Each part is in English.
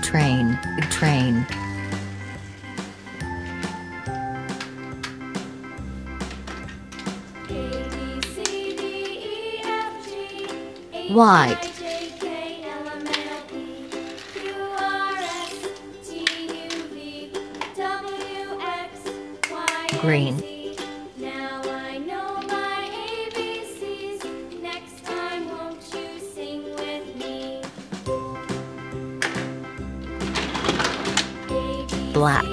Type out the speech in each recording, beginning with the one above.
train, train. White, green, Now I know my ABCs. Next time, won't you sing with me? black,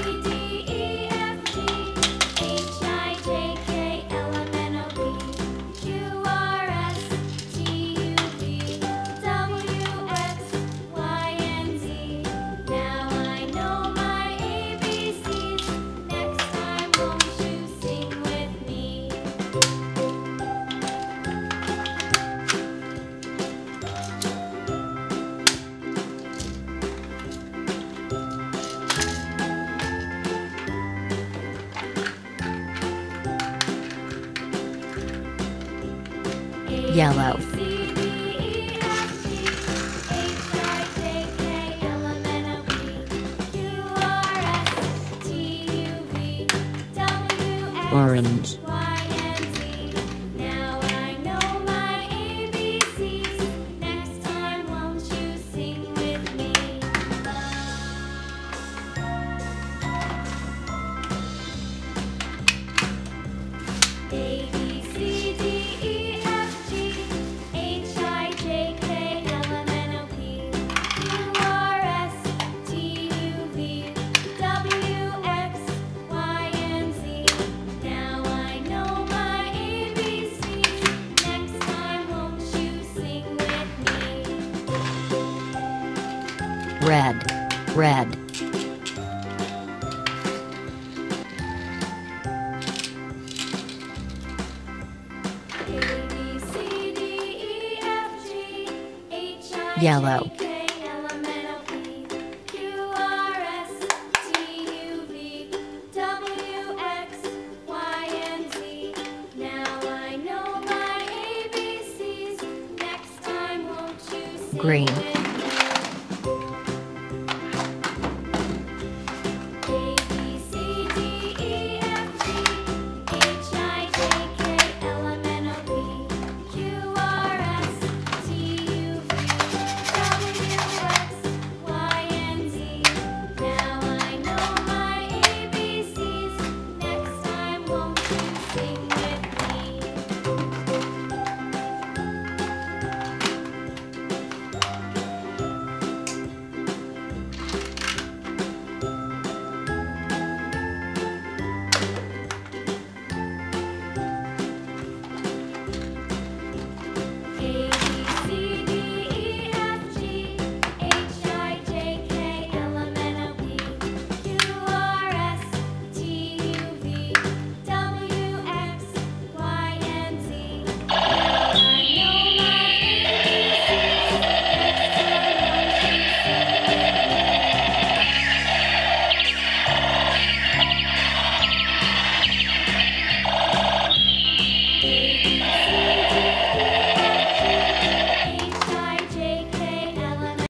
yellow, orange, Now I know my ABCs. Next time, won't you sing with me? A B C D E F G H I J K L M N O P Q R S T U V W X Y and Z. Now I know my ABCs. Next time, won't you sing with me? red, red, yellow, green.